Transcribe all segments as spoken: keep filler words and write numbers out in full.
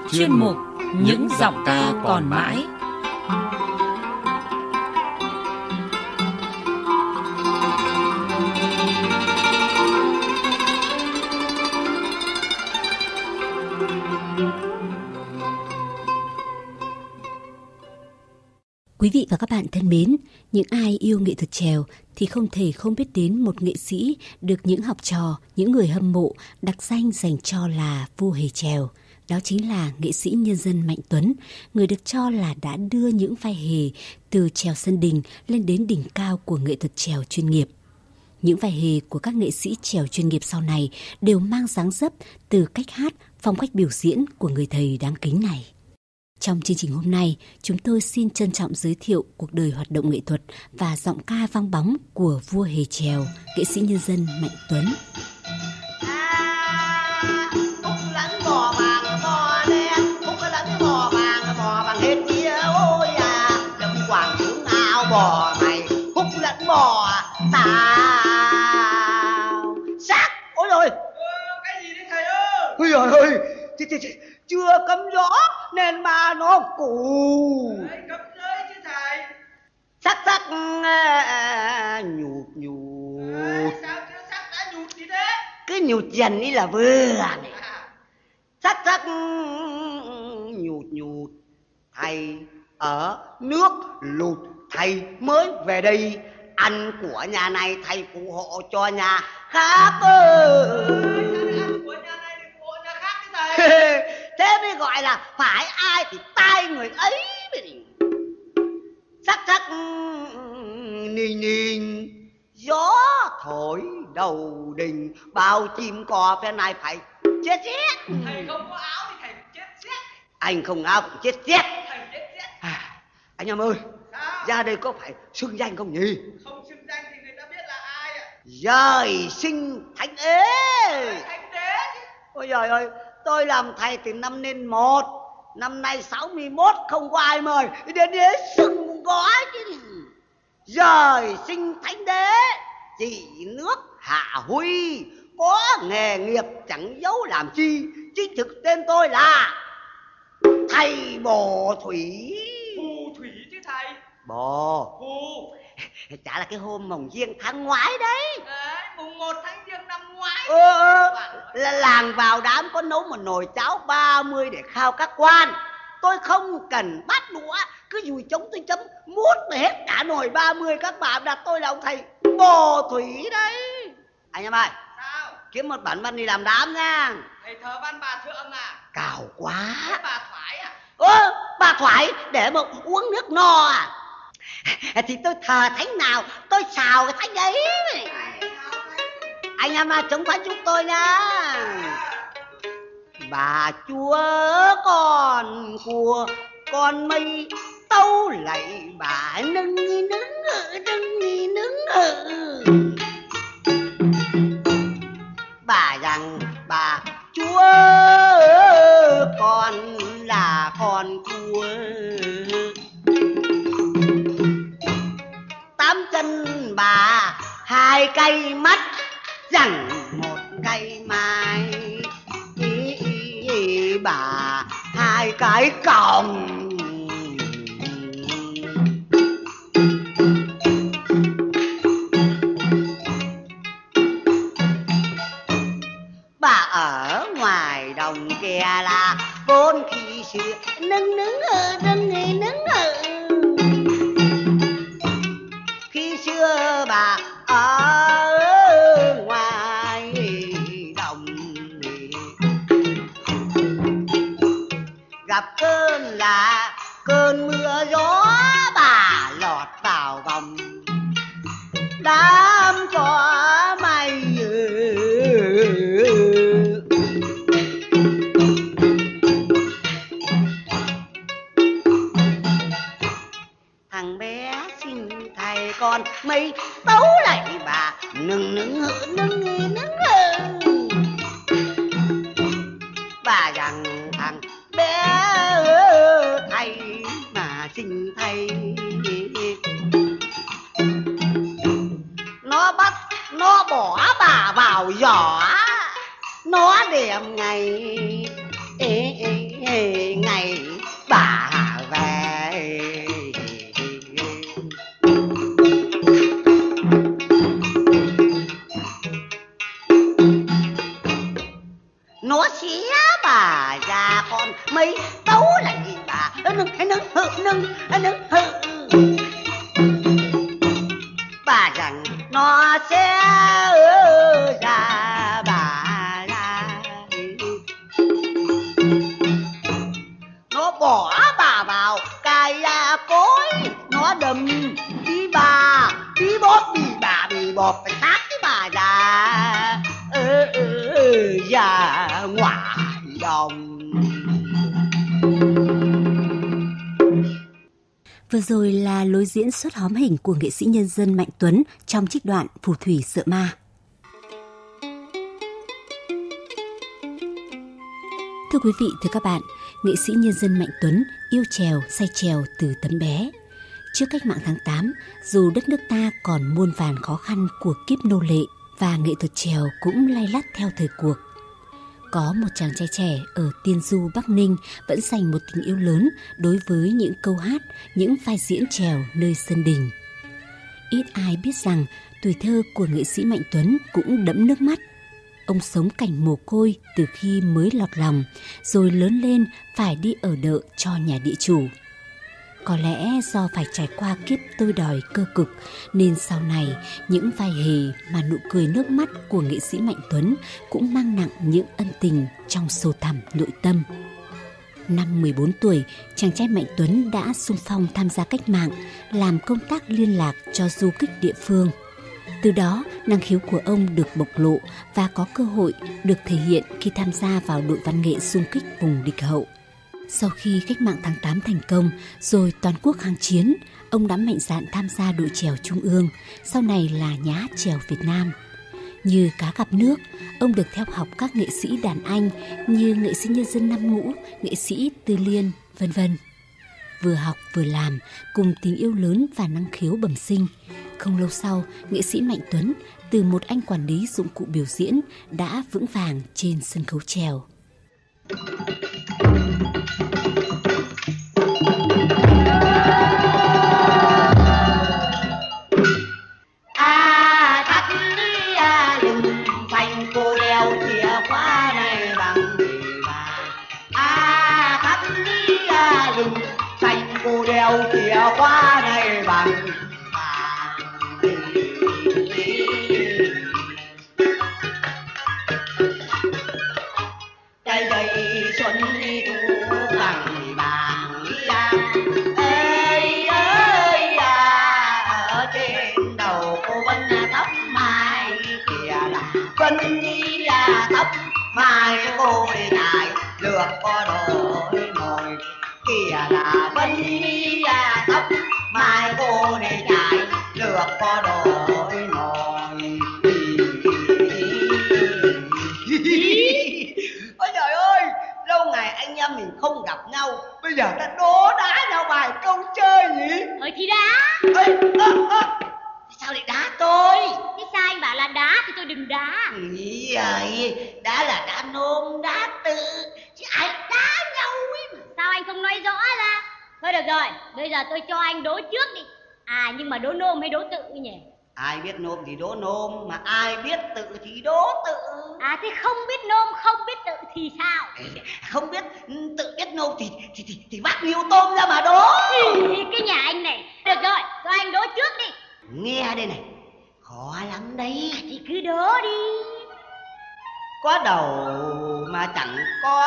chuyên mục Những giọng ca còn mãi. Quý vị và các bạn thân mến, những ai yêu nghệ thuật chèo thì không thể không biết đến một nghệ sĩ được những học trò, những người hâm mộ đặc danh dành cho là vua hề chèo. Đó chính là nghệ sĩ nhân dân Mạnh Tuấn, người được cho là đã đưa những vai hề từ chèo sân đình lên đến đỉnh cao của nghệ thuật chèo chuyên nghiệp. Những vai hề của các nghệ sĩ chèo chuyên nghiệp sau này đều mang dáng dấp từ cách hát, phong cách biểu diễn của người thầy đáng kính này. Trong chương trình hôm nay, chúng tôi xin trân trọng giới thiệu cuộc đời hoạt động nghệ thuật và giọng ca vang bóng của vua hề chèo, nghệ sĩ nhân dân Mạnh Tuấn. À, Cúc lẫn bò vàng bò đen, Cúc lẫn bò vàng bò vàng hết kia ôi à, đừng quảng xuống áo bò mày, Cúc lẫn bò tao sắc. Ôi rồi, ừ, cái gì đấy thầy ơi? ôi trời ơi, ch ch ch chưa cấm gió nên mà nó cù. Đấy, cấm giới chứ thầy. Sắc sắc à, nhụt nhụt. Đấy, sao chưa sắc đã nhụt gì thế? Cứ nhụt dần đi là vừa này. À, Sắc sắc nhụt nhụt. Thầy ở nước lụt, thầy mới về đây. Ăn của nhà này thầy phụ hộ cho nhà khác ơi. ăn của nhà này thì phụ hộ nhà khác cái thầy. Thế mới gọi là phải ai thì tai người ấy. Sắc sắc nình nình gió thổi đầu đình, bao chim cò phe này phải chết chết. Thầy không có áo thì thầy chết chết. Anh không áo cũng chết chết. Thầy chết chết. À, anh em ơi, Sao? ra đây có phải xưng danh không nhỉ? Không xưng danh thì người ta biết là ai ạ? Giời sinh thánh ế. Thầy thánh đế chứ. Ôi giời ơi, tôi làm thầy từ năm nên một, năm nay sáu mươi mốt không có ai mời, đến đế sưng cũng có chứ. Giời sinh thánh đế, chỉ nước Hạ Huy, có nghề nghiệp chẳng giấu làm chi, chính thực tên tôi là thầy Bồ Thủy. Phù thủy chứ thầy. Bồ, Phù. chả là cái hôm mồng giêng tháng ngoái đấy. Đấy, mùng một tháng giêng năm ngoái. Ừ, là làng vào đám có nấu một nồi cháo ba mươi để khao các quan. Tôi không cần bát đũa, cứ dùi trống tôi chấm mút mà hết cả nồi ba mươi. Các bà đặt tôi là ông thầy Bồ Thủy đấy. Anh em ơi, Sao? kiếm một bản văn đi làm đám nha. Thầy thờ văn bà thượng à? Cào quá. Thế bà Thoại à? Ơ, bà Thoại để mà uống nước no à? Thì tôi thờ thánh nào tôi xào cái thánh ấy. Anh em à, chống phá chúng tôi nha. Bà chúa con của con mây tâu lạy bà nâng nghi nứng nâng nghi nứng. Bà rằng bà chúa con là con cua, tám chân bà hai cây mắt rằng một cây mai, ý, ý, ý, bà hai cái còng. Bà ở ngoài đồng kia là vốn khi xưa nâng nứng nâng nghỉ nứng. Khi xưa bà ở ngoài đồng, gặp cơn là cơn mưa gió, bà lọt vào vòng đám cho mày. Thằng bé xin thầy con mày tấu lại bà nâng nâng nâng nâng. Bà rằng thằng bé thầy mà xin thầy, nó bắt nó bỏ bà vào giỏ, nó đẹp ngày ê, ê, ê. tía bà già con mấy tấu là gì bà nâng nâng hự nâng nâng hự. Bà rằng nó sẽ ra bà ra, nó bỏ bà vào cài cối, nó đầm đi bà đi bóp đi bà đi bóp phải sát cái bà già ơ ơ già ngoài đồng. Vừa rồi là lối diễn xuất hóm hình của nghệ sĩ nhân dân Mạnh Tuấn trong trích đoạn Phù thủy sợ ma. Thưa quý vị, thưa các bạn, nghệ sĩ nhân dân Mạnh Tuấn yêu chèo, say chèo từ tấm bé. Trước cách mạng tháng tám, dù đất nước ta còn muôn vàn khó khăn của kiếp nô lệ và nghệ thuật chèo cũng lay lắt theo thời cuộc. Có một chàng trai trẻ ở Tiên Du, Bắc Ninh vẫn dành một tình yêu lớn đối với những câu hát, những vai diễn chèo nơi sân đình. Ít ai biết rằng tuổi thơ của nghệ sĩ Mạnh Tuấn cũng đẫm nước mắt. Ông sống cảnh mồ côi từ khi mới lọt lòng, rồi lớn lên phải đi ở đợ cho nhà địa chủ. Có lẽ do phải trải qua kiếp tôi đòi cơ cực nên sau này những vai hề mà nụ cười nước mắt của nghệ sĩ Mạnh Tuấn cũng mang nặng những ân tình trong sâu thẳm nội tâm. Năm mười bốn tuổi, chàng trai Mạnh Tuấn đã xung phong tham gia cách mạng, làm công tác liên lạc cho du kích địa phương. Từ đó, năng khiếu của ông được bộc lộ và có cơ hội được thể hiện khi tham gia vào đội văn nghệ xung kích vùng địch hậu. Sau khi cách mạng tháng tám thành công, rồi toàn quốc kháng chiến, ông đã mạnh dạn tham gia đội chèo Trung ương, sau này là Nhà hát chèo Việt Nam. Như cá gặp nước, ông được theo học các nghệ sĩ đàn anh như nghệ sĩ nhân dân Năm Ngũ, nghệ sĩ Tư Liên, vân vân. Vừa học vừa làm, cùng tình yêu lớn và năng khiếu bẩm sinh. Không lâu sau, nghệ sĩ Mạnh Tuấn từ một anh quản lý dụng cụ biểu diễn đã vững vàng trên sân khấu chèo. À thắt đi à lừng phanh cô đeo chìa khóa này bằng gì mà. À thắt đi à lừng phanh cô đeo chìa khóa này bằng cây dây xuân đi thu bằng bảng giang. Ê ơi à, ở trên đầu cô Vân tóc mai kìa là Vân đi à tóc mai cô đi lại lượt có đổi nồi kìa là Vân đi à tóc mai cô đi lại lượt có đổi nồi. Ôi trời ơi, lâu ngày anh em mình không gặp nhau, bây giờ ta đố đá nhau vài câu chơi nhỉ? Ơi thì đá. Ê, ơ, ơ, sao lại đá tôi? Thế sao anh bảo là đá thì tôi đừng đá. Ý ơi, đá là đá nôm, đá tự, chứ ai đá nhau ấy mà. Sao anh không nói rõ ra? Thôi được rồi, bây giờ tôi cho anh đố trước đi. À nhưng mà đố nôm hay đố tự nhỉ? Ai biết nôm thì đố nôm, mà ai biết tự thì đố tự. À thế không biết nôm, không biết tự thì sao? Không biết tự biết nôm thì thì thì, thì vác niêu tôm ra mà đố. Ý, cái nhà anh này. Được rồi, cho anh đố trước đi. Nghe đây này, khó lắm đấy. Thì cứ đố đi. Có đầu mà chẳng có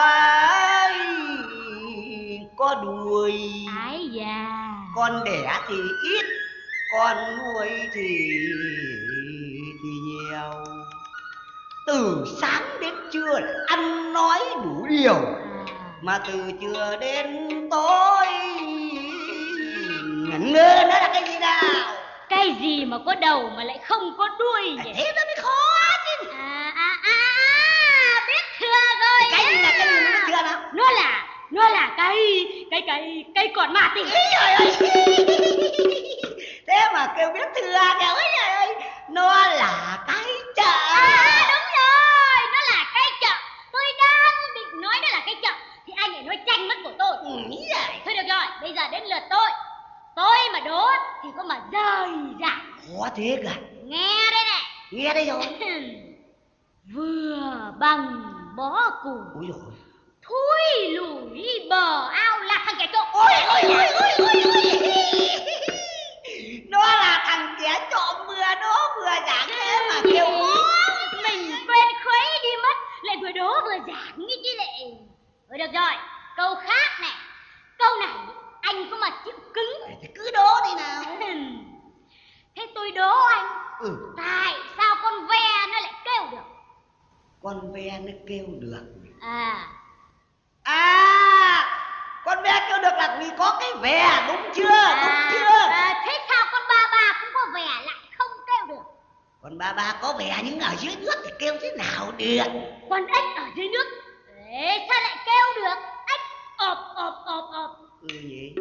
có đuôi. Ái da. Con đẻ thì ít, con nuôi thì thì nhiều. Từ sáng đến trưa ăn nói đủ điều, mà từ trưa đến tối ngẩn ngơ nó là cái gì nào? Cái gì mà có đầu mà lại không có đuôi nhỉ? Thế nó mới khó chứ. À à à, à biết thừa rồi. Cái gì là cái gì nó chưa nào? Nó là nó là cây cây cây cây còn mà tỉnh. Trời ơi. Thế mà kêu biết thừa kìa. Ôi trời ơi, nó là cái chợ. À đúng rồi, nó là cái chợ. Tôi đang định nói nó là cái chợ thì anh lại nói tranh mất của tôi. Ừ, vậy. Thôi được rồi, bây giờ đến lượt tôi. Tôi mà đố thì có mà rời rạc. Khó thế cả. Nghe đây này. Nghe đây rồi. Vừa bằng bó cù. Ôi dồi. Thui lủi bờ ao là thằng kẻ trộm. Ôi ôi ôi ôi ôi ôi. Nó là thằng kẻ trộm vừa đố vừa giảng thế mà kêu mình quên khuấy đi mất, lại vừa đố vừa giảng như chứ lệ. Thôi được rồi, câu khác này. Câu này anh có mà chịu cứng thì cứ đố đi nào. Thế tôi đố anh. Ừ. Tại sao con ve nó lại kêu được? Con ve nó kêu được. À. À, con ve kêu được là vì có cái ve, đúng chưa? À, đúng chưa? À, thế sao con ba ba cũng có ve lại không kêu được? Con ba ba có ve nhưng ở dưới nước thì kêu thế nào được? Con ếch ở dưới nước, ê, sao lại kêu được? Ếch ộp ộp ộp ộp. Ừ nhỉ.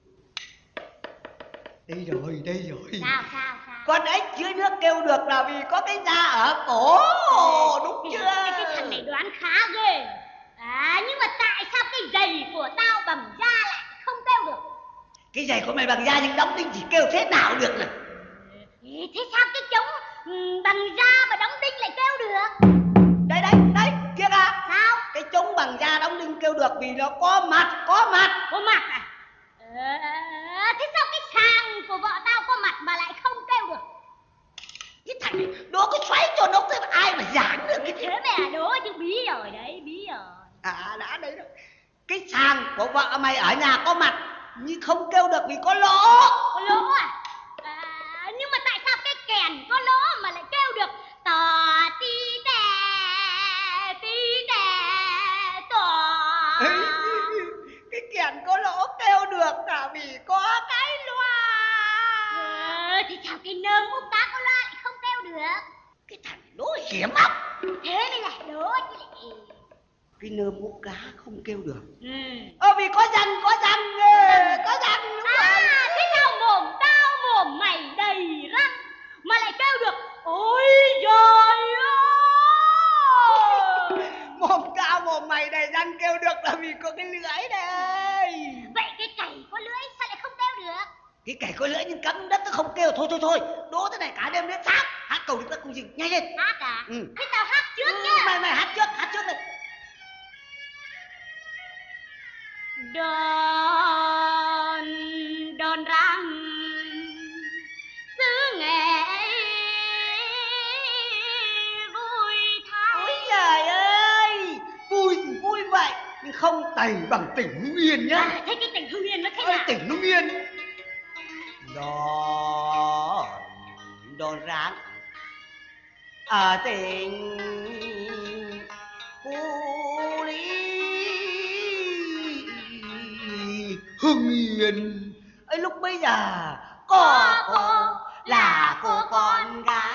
Đây rồi, đây rồi. Sao sao sao? Con ếch dưới nước kêu được là vì có cái da ở cổ, đúng chưa? Cái, cái thằng này đoán khá ghê. À, nhưng mà tại sao cái giày của tao bằng da lại không kêu được? Cái giày của mày bằng da nhưng đóng đinh thì kêu thế nào được nè? Thế sao cái trống bằng da mà đóng đinh lại kêu được? Đây đây, đây, kia kìa. Sao? Cái trống bằng da đóng đinh kêu được vì nó có mặt, có mặt. Có mặt à? À, thế sao cái sàng của vợ tao có mặt mà lại không kêu được? Cái thằng này đố cái xoáy cho nó thế mà ai mà giảng được cái thế mày là đố chứ bí rồi đấy, bí rồi. À đã đấy rồi. Cái sàng của vợ mày ở nhà có mặt nhưng không kêu được vì có lỗ. Có lỗ à? À, nhưng mà tại sao cái kèn có lỗ mà lại kêu được tò ti tè ti tè tò? Cái kèn có lỗ kêu được là vì có cái loa. À, thì sao cái nơm úp cá có loa lại không kêu được? Cái thằng đố hiểm óc. Thế mới là đố chứ lại. Cái nơm úp cá không kêu được. Ừ. Ờ vì có răng, có răng, có răng đúng à, rồi. Thế sao mồm tao mồm mày đầy răng mà lại kêu được ôi trời ơi? Mồm tao mồm mày đầy răng kêu được là vì có cái lưỡi đây. Vậy cái cày có lưỡi sao lại không kêu được? Cái cày có lưỡi nhưng cắm đất nó không kêu. Thôi thôi thôi, đố thế này cả đêm đến sáng. Hát cầu đi các cùng gì, nhanh lên. Hát à? Ừ. Thế tao hát trước ừ, nhá. Mày mày hát trước, hát trước này. Đòn đòn răng xứ nghệ vui thay. Ôi trời ơi, vui thì vui vậy nhưng không tày bằng tỉnh Hưng Yên nhá. À, thế cái tỉnh Hưng Yên nó thế Ôi, nào? tỉnh Hưng Yên đòn đòn ráng ở tỉnh Phú Lý Hưng Yên ấy lúc bấy giờ có cô là cô con gái,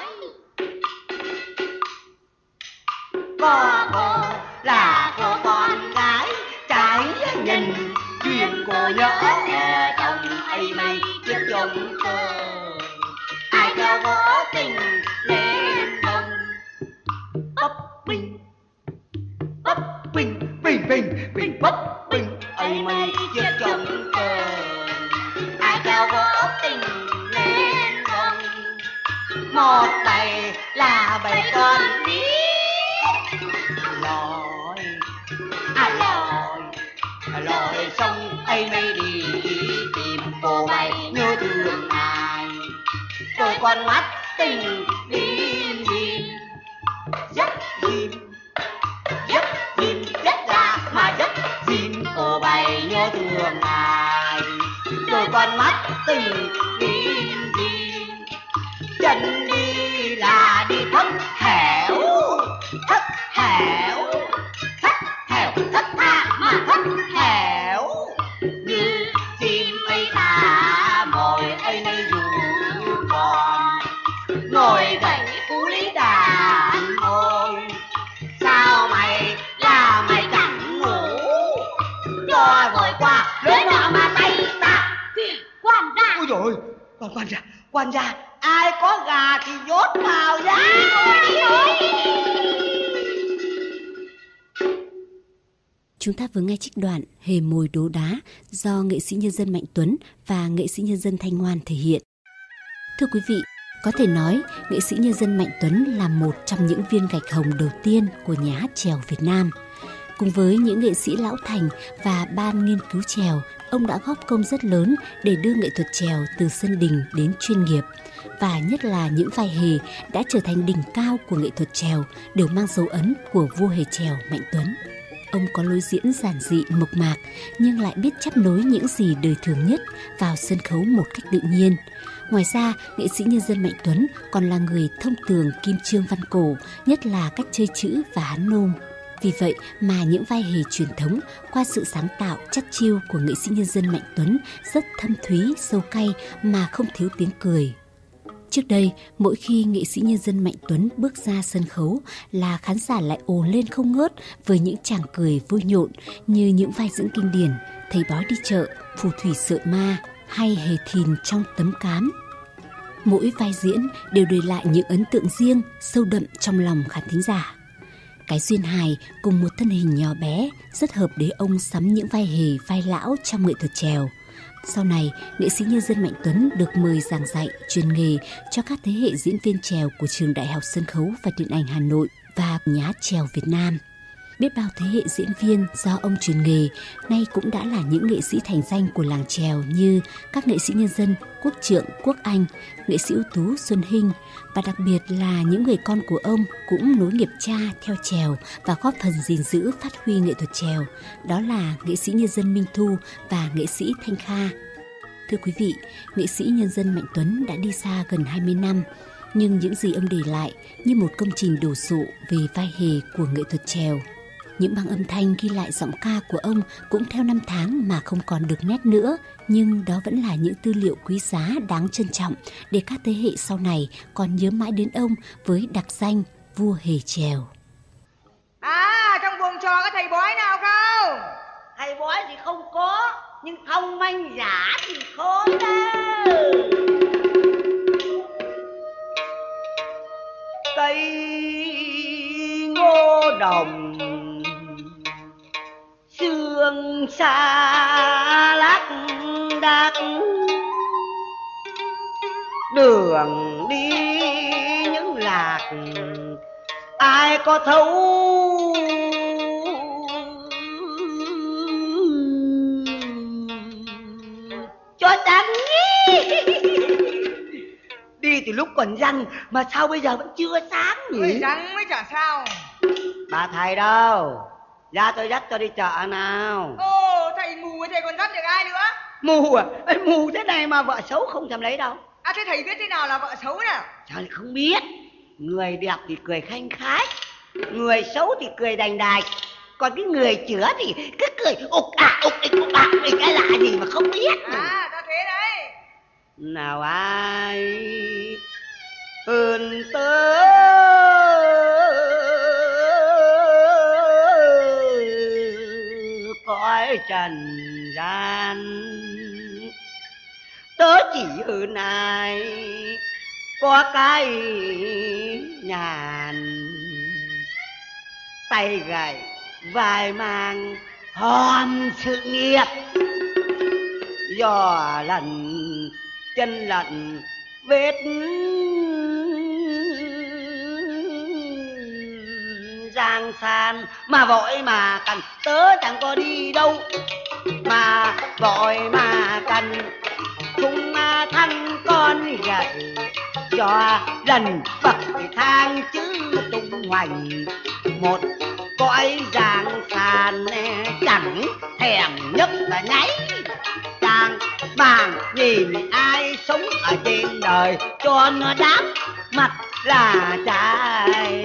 có cô là cô con gái trái nhìn duyên cô nhớ trong ấy mây chiếc dòng cơ ai theo vô tình lên đồng bấp bình bấp bình bình bình bình bấp bình ấy mây chiếc dòng cơ ai theo vô tình lên đồng một tay là bảy con lý lòi à lòi lòi sông ấy mây đi tìm cô bay nhớ thương ai đôi con mắt tình lim dim rất dim rất dim rất ra mà rất dim cô bay nhớ thương ai đôi con mắt tình lim dim chân đi là đi thất hẻo thất hẻo thất hẻo thất tha mà thất hẻo như chim ấy ta mồi ấy nơi dù còn ngồi gậy Phú Lý đàn ngồi sao mày là mày chẳng ngủ cho rồi qua lưới nọ mà tay ta Quan gia. ôi dồi ôi quan quan gia quan gia ai có gà thì nhốt vào giá. Chúng ta vừa nghe trích đoạn Hề Mồi Đố Đá do nghệ sĩ nhân dân Mạnh Tuấn và nghệ sĩ nhân dân Thanh Ngoan thể hiện. Thưa quý vị, Có thể nói, nghệ sĩ nhân dân Mạnh Tuấn là một trong những viên gạch hồng đầu tiên của nhà hát chèo Việt Nam. Cùng với những nghệ sĩ lão thành và ban nghiên cứu chèo, ông đã góp công rất lớn để đưa nghệ thuật chèo từ sân đình đến chuyên nghiệp. Và nhất là những vai hề đã trở thành đỉnh cao của nghệ thuật chèo đều mang dấu ấn của vua hề chèo Mạnh Tuấn. Ông có lối diễn giản dị mộc mạc nhưng lại biết chấp nối những gì đời thường nhất vào sân khấu một cách tự nhiên. Ngoài ra, nghệ sĩ nhân dân Mạnh Tuấn còn là người thông tường kim chương văn cổ, nhất là cách chơi chữ và hán nôm. Vì vậy mà những vai hề truyền thống qua sự sáng tạo chắt chiu của nghệ sĩ nhân dân Mạnh Tuấn rất thâm thúy, sâu cay mà không thiếu tiếng cười. Trước đây, mỗi khi nghệ sĩ nhân dân Mạnh Tuấn bước ra sân khấu là khán giả lại ồ lên không ngớt với những tràng cười vui nhộn như những vai diễn kinh điển Thầy bói đi chợ, Phù thủy sợ ma hay Hề thìn trong tấm cám. Mỗi vai diễn đều để lại những ấn tượng riêng, sâu đậm trong lòng khán thính giả. Cái duyên hài cùng một thân hình nhỏ bé rất hợp để ông sắm những vai hề vai lão trong nghệ thuật chèo. Sau này, nghệ sĩ nhân dân Mạnh Tuấn được mời giảng dạy, truyền nghề cho các thế hệ diễn viên chèo của Trường Đại học Sân khấu và Điện ảnh Hà Nội và Nhà hát chèo Việt Nam. Biết bao thế hệ diễn viên do ông truyền nghề nay cũng đã là những nghệ sĩ thành danh của làng chèo như các nghệ sĩ nhân dân Quốc Trượng, Quốc Anh, nghệ sĩ ưu tú Xuân Hinh và đặc biệt là những người con của ông cũng nối nghiệp cha theo chèo và góp phần gìn giữ phát huy nghệ thuật chèo. Đó là nghệ sĩ nhân dân Minh Thu và nghệ sĩ Thanh Kha. Thưa quý vị, nghệ sĩ nhân dân Mạnh Tuấn đã đi xa gần hai mươi năm, nhưng những gì ông để lại như một công trình đồ sộ về vai hề của nghệ thuật chèo. Những băng âm thanh ghi lại giọng ca của ông cũng theo năm tháng mà không còn được nét nữa, nhưng đó vẫn là những tư liệu quý giá đáng trân trọng để các thế hệ sau này còn nhớ mãi đến ông với đặc danh vua hề chèo. À, trong buồng trò có thầy bói nào không? Thầy bói thì không có, nhưng thông manh giả thì khó đâu. Cây ngô đồng sương xa lác đác, đường đi những lạc ai có thấu cho đáng nghĩ. Đi từ lúc còn răng mà sao bây giờ vẫn chưa sáng nhỉ? Răng mới chả sao. Bà thầy đâu? Ra tôi dắt cho đi chợ nào. Ồ, thầy mù thầy còn dắt được ai nữa? Mù à? Ê, mù thế này mà vợ xấu không thèm lấy đâu. À, thế thầy biết thế nào là vợ xấu nào? Sao lại không biết? Người đẹp thì cười khanh khách, người xấu thì cười đành đạch, còn cái người chữa thì cứ cười ục ạc ục ịch ục ạc ục cái lạ gì mà không biết. À, ta thế đấy. Nào ai hơn tớ cõi trần gian, tớ chỉ hơn ai có cái nhàn, tay gầy vai mang hòm sự nghiệp, giò lần chân lận vết giang san, mà vội mà cần tớ chẳng có đi đâu, mà vội mà cần thung thân con gậy cho lần bậc thang chứ tung hoành một cõi giang san, chẳng thèm nhấc và nháy càng vàng nhìn ai sống ở trên đời cho nó đám mặt là trai,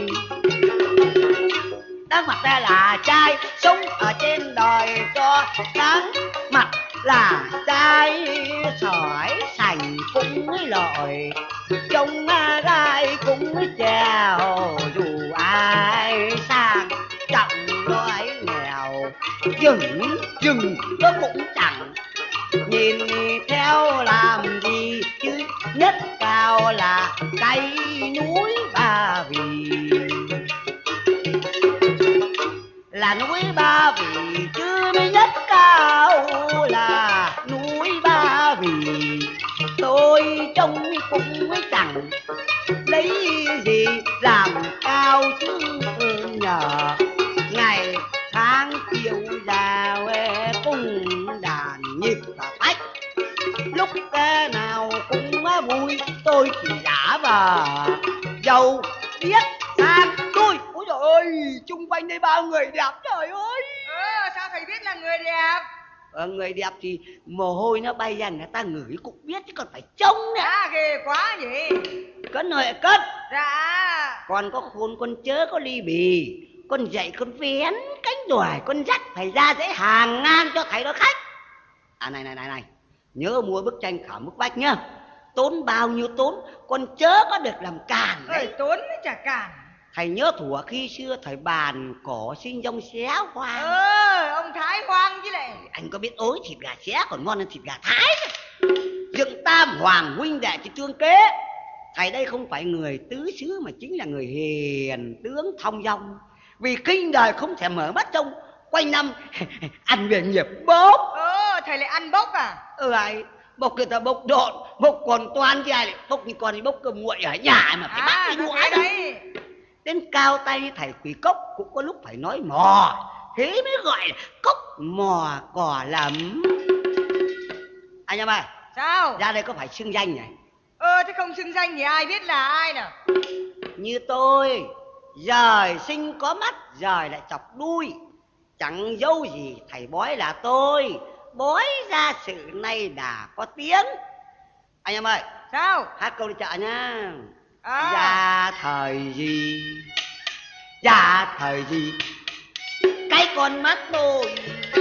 đáng mặt ra là trai, sống ở trên đời cho đáng mặt là trai, sỏi sành cũng lội trông gai cũng trèo, dù ai sang trọng nói nghèo dừng dừng nó cũng chẳng nhìn theo làm gì, chứ nhất cao là cây núi Ba Vì, là núi Ba Vì chứ mới nhất cao là núi Ba Vì. Tôi tôi trông cũng mới chẳng lấy gì làm cao chứ nhờ. Ngày tháng chiều già cùng đàn nhịp và phách, lúc nào cũng vui. Tôi chỉ giả vờ giàu biết sang tôi. Ôi trời ơi, chung quanh đây bao người đẹp trời ơi. Ờ, sao thầy biết là người đẹp? Ờ, người đẹp thì mồ hôi nó bay ra người ta ngửi cũng biết, chứ còn phải trông nữa. À, ghê quá nhỉ. Cất ơi cất. Dạ. Con có khôn con chớ có ly bì, con dạy con vén cánh đuổi, con dắt thầy ra dễ hàng ngang cho thầy đón khách. À này này này này, nhớ mua bức tranh khảo bức vách nhá. Tốn bao nhiêu tốn, con chớ có được làm càn đấy. Ơi, tốn mới chả cản. Thầy nhớ thủa khi xưa thầy bàn cỏ sinh dông xé hoang. Ờ, ông Thái hoang chứ lại. Anh có biết ối thịt gà xé còn ngon hơn thịt gà Thái. Dựng tam hoàng huynh đệ chỉ tương kế. Thầy đây không phải người tứ xứ mà chính là người hiền tướng thong dong. Vì kinh đời không thể mở mắt trông, quanh năm ăn về nghiệp bốc. Ờ, thầy lại ăn bốc à? Ừ ai, bốc người ta bốc độn, bốc còn toan chứ ai lại bốc như con đi bốc cơm nguội ở nhà mà phải à, bắt đi đũa đấy. Đến cao tay như thầy Quỷ Cốc cũng có lúc phải nói mò, thế mới gọi là cốc mò cỏ lắm. Anh em ơi, Sao? ra đây có phải xưng danh nhỉ? Ờ, thế không xưng danh thì ai biết là ai nào? Như tôi, giời sinh có mắt, giời lại chọc đuôi. Chẳng dâu gì thầy bói là tôi, bói ra sự nay đã có tiếng. Anh em ơi, Sao? hát câu đi chợ nha. À. Dạ thời gì, dạ thời gì, cái con mắt tôi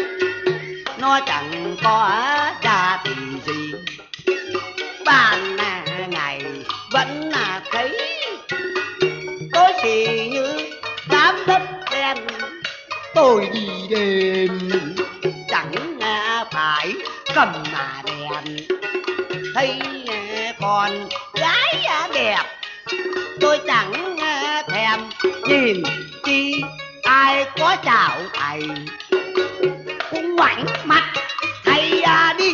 nó chẳng có dạ thì gì. Bàn là ngày vẫn là thấy, tôi chỉ như đám đất đen. Tôi đi đêm chẳng phải cầm mà đèn, thấy con gái đẹp tôi chẳng thèm nhìn chi. Ai có chào thầy cũng ngoảnh mặt thầy à đi.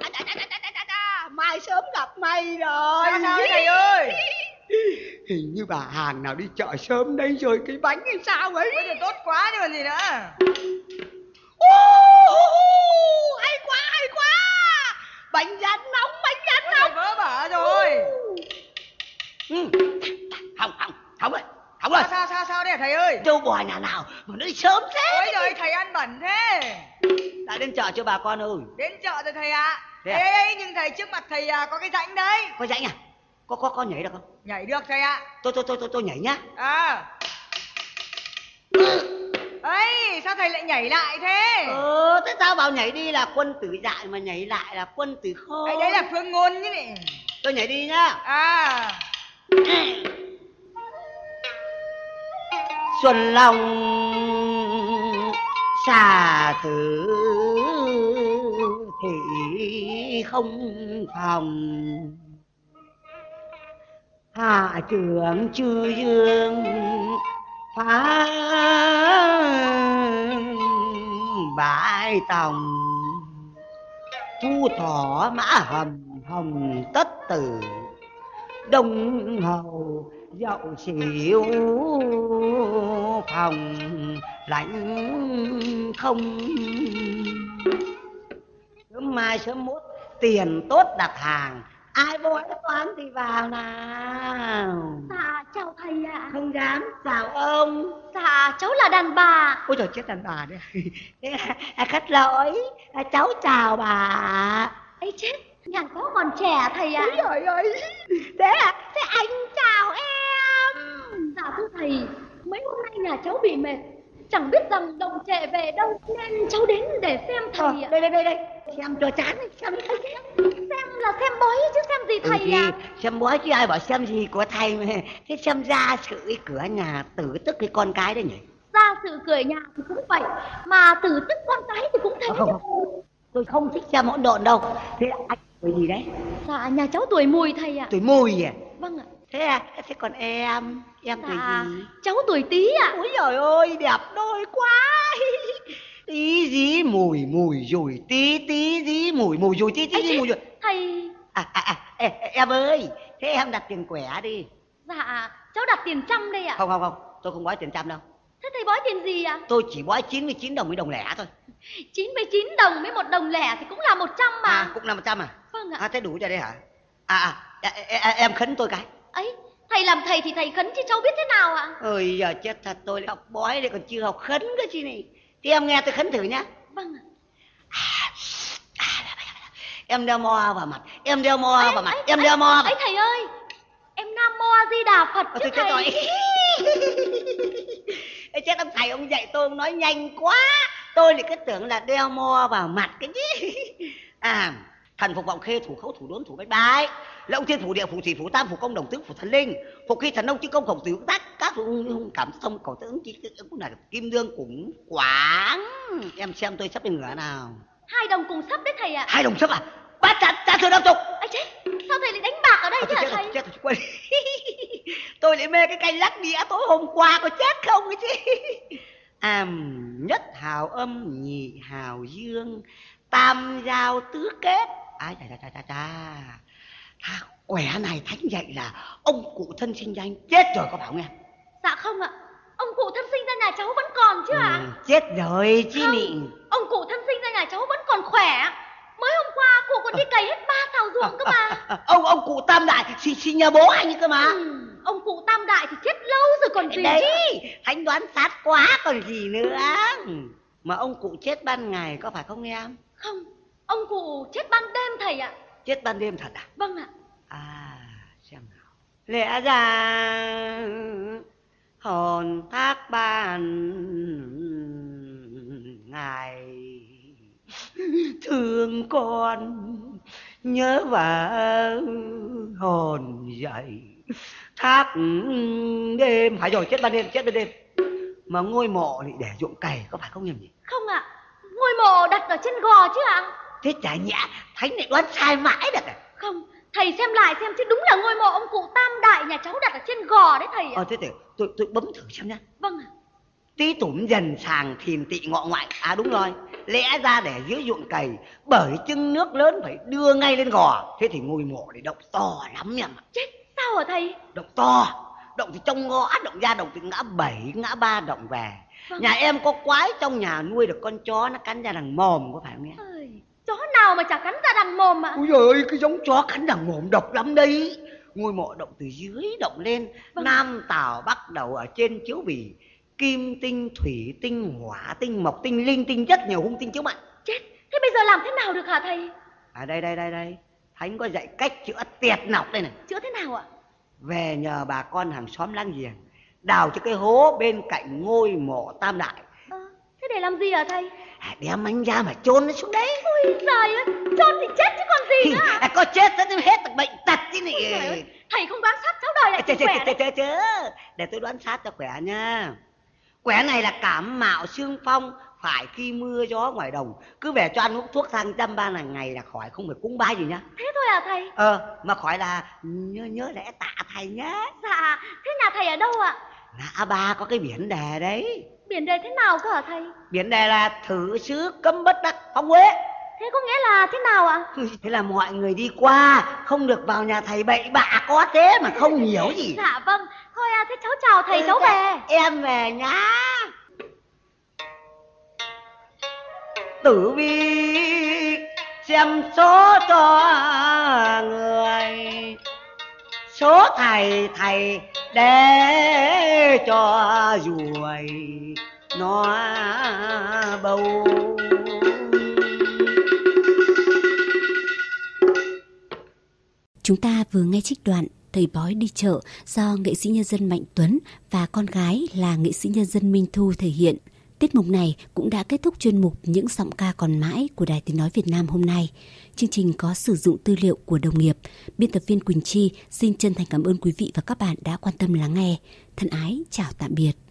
Mai sớm gặp mày rồi. Sao sao thầy ơi? Hình như bà hàng nào đi chợ sớm đây rồi, cái bánh hay sao ấy. Ôi, tốt quá chứ còn gì nữa. Ô, hay quá hay quá, bánh rán nóng bánh rán Ôi, nóng. vỡ bả rồi. Ừ. Không không không ơi, không ơi, Sao sao sao sao đây hả thầy ơi? trâu bò nhà nào mà nó đi sớm thế? Ôi trời, thầy ăn bẩn thế. Đã đến chợ chưa bà con ơi? Đến chợ rồi thầy ạ. Thế Ê, à? ê, nhưng thầy trước mặt thầy à, có cái rãnh đấy. Có rãnh à? Có có có nhảy được không? Nhảy được thầy ạ. Tôi tôi tôi tôi tôi nhảy nhá. À. Ấy, sao thầy lại nhảy lại thế? Ờ, thế sao bảo nhảy đi là quân tử dại mà nhảy lại là quân tử khôn. Ấy, đấy là phương ngôn chứ nhỉ. Tôi nhảy đi nhá. À. Xuân Long xà tử thì không phòng, hạ trưởng chư dương phá bãi tòng. Thu thỏ mã hầm hồng tất tử, đông hầu dậu xỉu phòng lạnh không. Sớm mai sớm mốt tiền tốt đặt hàng, ai bói toán thì vào nào. Dạ chào thầy ạ. Không dám. Chào ông. Dạ cháu là đàn bà. Ôi trời, chết đàn bà đấy. Thế à, khất lỗi, à, cháu chào bà. Ấy chết, nhà cháu còn trẻ thầy ạ. Ôi trời ơi. Thế à, thế anh chào em. Dạ thưa thầy, mấy hôm nay nhà cháu bị mệt, chẳng biết rằng đồng trệ về đâu, nên cháu đến để xem thầy ạ. Ờ, đây đây đây đây, xem cho chán, xem đi thầy xem. Xem là xem bói chứ xem gì thầy ừ, ạ. Xem bói chứ ai bảo xem gì của thầy mà. Thế xem ra sự cái cửa nhà tử tức cái con cái đấy nhỉ? Ra sự cười nhà thì cũng vậy, mà tử tức con cái thì cũng thế. Không, tôi không thích xem hỗn độn đâu. Thế anh tuổi gì đấy? Dạ nhà cháu tuổi Mùi thầy ạ. Tuổi Mùi à? Vâng ạ. Thế à, thế còn em, em tuổi Dạ gì? cháu tuổi Tý ạ. Ôi trời ơi, đẹp đôi quá. Tí dí mùi mùi rồi tí tí dí mùi mùi rồi tí tí dí mùi rồi. Thầy À à à, ê, em ơi, thế em đặt tiền quẻ đi. Dạ, cháu đặt tiền trăm đây ạ. Không không không, tôi không bói tiền trăm đâu. Thế thầy bói tiền gì ạ? Tôi chỉ bói chín mươi chín đồng với đồng lẻ thôi. chín mươi chín đồng với một đồng lẻ thì cũng là một trăm mà. À, cũng là một trăm à? Vâng ạ. À, thế đủ cho đây hả? À, à, à, à em khấn tôi cái. Ấy, thầy làm thầy thì thầy khấn chứ cháu biết thế nào ạ? Ôi giờ chết thật, tôi học bói đây còn chưa học khấn cái chi này. Thì em nghe tôi khấn thử nhá. Vâng ạ. À, à, em đeo mo vào mặt, em đeo mo ấy, vào mặt, ấy, em ấy, đeo mo. Ấy thầy ơi, em Nam Mô A Di Đà Phật Ờ, chứ tôi thầy. chết rồi. Ê, chết ông thầy ông dạy tôi ông nói nhanh quá, tôi lại cứ tưởng là đeo mo vào mặt cái chứ. À, thần phục vọng khê, thủ khấu, thủ đốn, thủ bách bái, lộng thiên phủ địa, phủ thủy, phủ tam, phủ công, đồng tướng, phủ thần linh, phục khi thần nông, chư công, khổng tử, tác các phủ hung cảm thông, cầu tướng chi cũng là kim đương cũng quảng. Em xem tôi sắp bên ngửa nào. Hai đồng cùng sắp đấy thầy ạ. Hai đồng sắp à? Bát chặt cha thừa năm chục. Ấy chết, sao thầy lại đánh bạc ở đây chứ hả Chết thầy? rồi, chết rồi, quên. Tôi lại mê cái canh lắc đĩa tối hôm qua, có chết không cái chứ. À, nhất hào âm, nhị hào dương, tam giao tứ kết. Ai chà chà chà chà. Thà quẻ này thánh dạy là ông cụ thân sinh ra anh chết rồi, có phải không em? Dạ không ạ. Ông cụ thân sinh ra nhà cháu vẫn còn chứ ạ? Ừ, chết rồi chứ không, nị. ông cụ thân sinh ra nhà cháu vẫn còn khỏe. Mới hôm qua cụ còn đi cày hết ba thảo ruộng cơ mà. Ông ông cụ Tam Đại xin xin nhà bố anh cơ mà. Ừ, ông cụ Tam Đại thì chết lâu rồi còn gì. Đấy, thánh đoán sát quá còn gì nữa. Mà ông cụ chết ban ngày có phải không em? Không, ông cụ chết ban đêm thầy ạ. Chết ban đêm thật à? Vâng ạ. À, xem nào. Lẽ ra hồn thác ban ngày thương con, nhớ vợ hồn dậy thác đêm. Phải rồi, chết ban đêm, chết ban đêm. Mà ngôi mộ thì để ruộng cày có phải không nhầm nhỉ? Không ạ, ngôi mộ đặt ở trên gò chứ ạ. Thế chả nhẽ thánh lại đoán sai mãi được à? Không, thầy xem lại xem chứ đúng là ngôi mộ ông cụ Tam Đại nhà cháu đặt ở trên gò đấy thầy ạ. Ờ thế thì tôi tôi bấm thử xem nhá. Vâng ạ. Tí tủm dần sàng thìn tị ngọ ngoại. À đúng rồi, lẽ ra để dưới ruộng cày, bởi chưng nước lớn phải đưa ngay lên gò. Thế thì ngôi mộ này động to lắm em ạ. Chết, sao hả thầy? Động to, động thì trong ngõ, động ra động từ ngã bảy, ngã ba động về. Vâng. Nhà em có quái trong nhà nuôi được con chó nó cắn ra đằng mồm, có phải không em? Ơi, chó nào mà chả cắn ra đằng mồm ạ? Ôi giời ơi, cái giống chó cắn đằng mồm độc lắm đấy. Ngôi mộ động từ dưới động lên. Vâng. Nam tảo bắc đầu ở trên chiếu bì, kim tinh, thủy tinh, hỏa tinh, mộc tinh, linh tinh, rất nhiều hung tinh chiếu mệnh. Chết, thế bây giờ làm thế nào được hả thầy? À đây đây đây đây, thánh có dạy cách chữa tiệt nọc đây này. Chữa thế nào ạ? Về nhờ bà con hàng xóm láng giềng đào cho cái hố bên cạnh ngôi mộ Tam Đại. Ờ, thế để làm gì hả thầy? À, đem anh ra mà chôn nó xuống đấy. Ôi giời ơi, chôn thì chết chứ còn gì nữa ạ? À, có chết tất hết được bệnh tật chứ nị. Thầy không đoán sát cháu đời lại à, thì khỏe đấy. Chớ chớ, để tôi đoán sát cho khỏe nha. Quẻ này là cảm mạo xương phong, phải khi mưa gió ngoài đồng, cứ về cho ăn uống thuốc thang dăm ba là ngày là khỏi, không phải cúng bái gì nhá. Thế thôi à thầy? Ờ, mà khỏi là nhớ nhớ lẽ tạ thầy nhá. Dạ, thế nhà thầy ở đâu ạ? Ngã ba có cái biển đề đấy. Biển đề thế nào cơ hả thầy? Biển đề là thử xứ cấm bất đắc phong uế. Thế có nghĩa là thế nào ạ? Thế là mọi người đi qua không được vào nhà thầy bậy bạ, có thế mà không hiểu gì. Dạ vâng, thôi à, thế cháu chào thầy, cháu về. Em về nhá. Tử vi xem số cho người, số thầy thầy để cho ruồi nó bầu. Chúng ta vừa nghe trích đoạn Thầy bói đi chợ do nghệ sĩ nhân dân Mạnh Tuấn và con gái là nghệ sĩ nhân dân Minh Thu thể hiện. Tiết mục này cũng đã kết thúc chuyên mục Những giọng ca còn mãi của Đài Tiếng nói Việt Nam hôm nay. Chương trình có sử dụng tư liệu của đồng nghiệp. Biên tập viên Quỳnh Chi xin chân thành cảm ơn quý vị và các bạn đã quan tâm lắng nghe. Thân ái, chào tạm biệt.